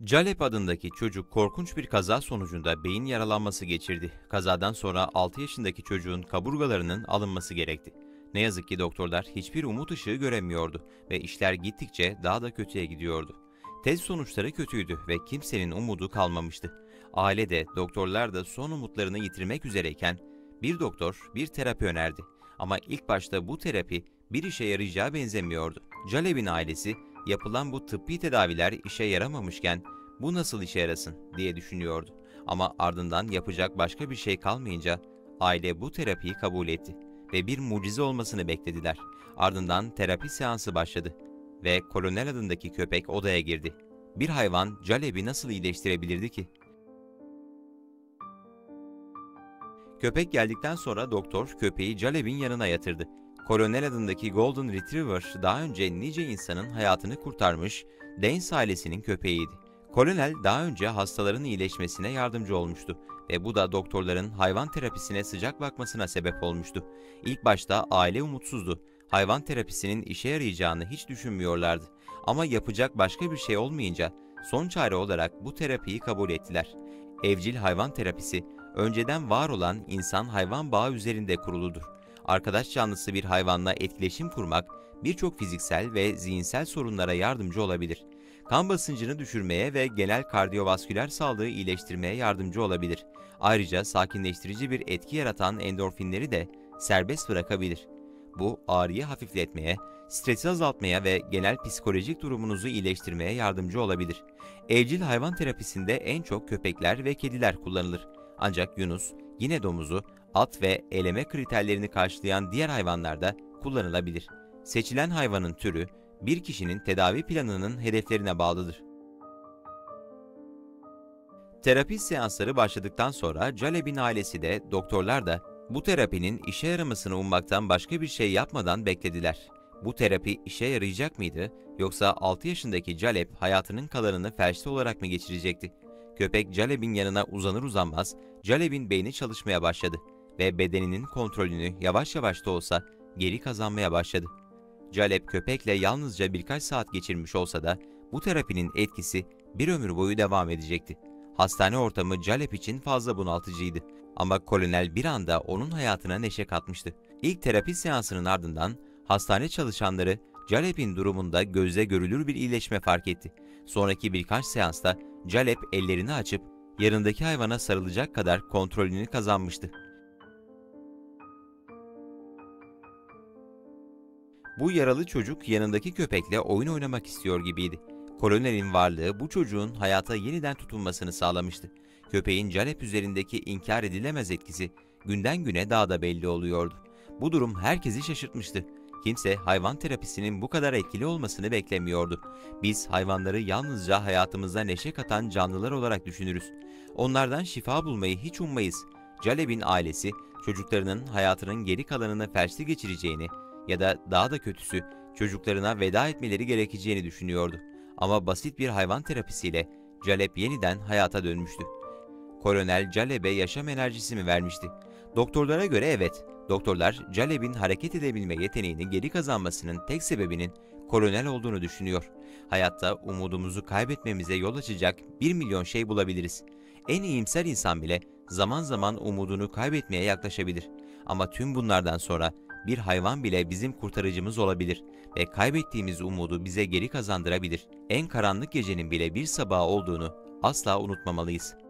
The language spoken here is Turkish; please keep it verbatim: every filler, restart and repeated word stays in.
Calep adındaki çocuk korkunç bir kaza sonucunda beyin yaralanması geçirdi. Kazadan sonra altı yaşındaki çocuğun kaburgalarının alınması gerekti. Ne yazık ki doktorlar hiçbir umut ışığı göremiyordu ve işler gittikçe daha da kötüye gidiyordu. Test sonuçları kötüydü ve kimsenin umudu kalmamıştı. Aile de doktorlar da son umutlarını yitirmek üzereyken bir doktor bir terapi önerdi. Ama ilk başta bu terapi bir işe yarayacağı benzemiyordu. Calep'in ailesi yapılan bu tıbbi tedaviler işe yaramamışken bu nasıl işe yarasın diye düşünüyordu. Ama ardından yapacak başka bir şey kalmayınca aile bu terapiyi kabul etti ve bir mucize olmasını beklediler. Ardından terapi seansı başladı ve Kolonel adındaki köpek odaya girdi. Bir hayvan Calep'i nasıl iyileştirebilirdi ki? Köpek geldikten sonra doktor köpeği Calep'in yanına yatırdı. Kolonel adındaki Golden Retriever daha önce nice insanın hayatını kurtarmış Danes ailesinin köpeğiydi. Kolonel daha önce hastaların iyileşmesine yardımcı olmuştu ve bu da doktorların hayvan terapisine sıcak bakmasına sebep olmuştu. İlk başta aile umutsuzdu. Hayvan terapisinin işe yarayacağını hiç düşünmüyorlardı. Ama yapacak başka bir şey olmayınca son çare olarak bu terapiyi kabul ettiler. Evcil hayvan terapisi önceden var olan insan-hayvan bağı üzerinde kuruludur. Arkadaş canlısı bir hayvanla etkileşim kurmak birçok fiziksel ve zihinsel sorunlara yardımcı olabilir. Kan basıncını düşürmeye ve genel kardiyovasküler sağlığı iyileştirmeye yardımcı olabilir. Ayrıca sakinleştirici bir etki yaratan endorfinleri de serbest bırakabilir. Bu ağrıyı hafifletmeye, stresi azaltmaya ve genel psikolojik durumunuzu iyileştirmeye yardımcı olabilir. Evcil hayvan terapisinde en çok köpekler ve kediler kullanılır. Ancak yunus, yine domuzu, at ve eleme kriterlerini karşılayan diğer hayvanlar da kullanılabilir. Seçilen hayvanın türü, bir kişinin tedavi planının hedeflerine bağlıdır. Terapi seansları başladıktan sonra Calep'in ailesi de doktorlar da bu terapinin işe yaramasını ummaktan başka bir şey yapmadan beklediler. Bu terapi işe yarayacak mıydı yoksa altı yaşındaki Calep hayatının kalanını felçli olarak mı geçirecekti? Köpek Calep'in yanına uzanır uzanmaz Calep'in beyni çalışmaya başladı ve bedeninin kontrolünü yavaş yavaş da olsa geri kazanmaya başladı. Calep köpekle yalnızca birkaç saat geçirmiş olsa da bu terapinin etkisi bir ömür boyu devam edecekti. Hastane ortamı Calep için fazla bunaltıcıydı ama kolonel bir anda onun hayatına neşe katmıştı. İlk terapi seansının ardından hastane çalışanları Calep'in durumunda gözle görülür bir iyileşme fark etti. Sonraki birkaç seansta Calep ellerini açıp yanındaki hayvana sarılacak kadar kontrolünü kazanmıştı. Bu yaralı çocuk yanındaki köpekle oyun oynamak istiyor gibiydi. Kolonelin varlığı bu çocuğun hayata yeniden tutunmasını sağlamıştı. Köpeğin Calep üzerindeki inkar edilemez etkisi günden güne daha da belli oluyordu. Bu durum herkesi şaşırtmıştı. Kimse hayvan terapisinin bu kadar etkili olmasını beklemiyordu. Biz hayvanları yalnızca hayatımıza neşe katan canlılar olarak düşünürüz. Onlardan şifa bulmayı hiç ummayız. Calep'in ailesi çocuklarının hayatının geri kalanını felçli geçireceğini ya da daha da kötüsü çocuklarına veda etmeleri gerekeceğini düşünüyordu. Ama basit bir hayvan terapisiyle Calep yeniden hayata dönmüştü. Kolonel Calep'e yaşam enerjisi mi vermişti? Doktorlara göre evet. Doktorlar Calep'in hareket edebilme yeteneğini geri kazanmasının tek sebebinin kolonel olduğunu düşünüyor. Hayatta umudumuzu kaybetmemize yol açacak bir milyon şey bulabiliriz. En iyimser insan bile zaman zaman umudunu kaybetmeye yaklaşabilir. Ama tüm bunlardan sonra bir hayvan bile bizim kurtarıcımız olabilir ve kaybettiğimiz umudu bize geri kazandırabilir. En karanlık gecenin bile bir sabah olduğunu asla unutmamalıyız.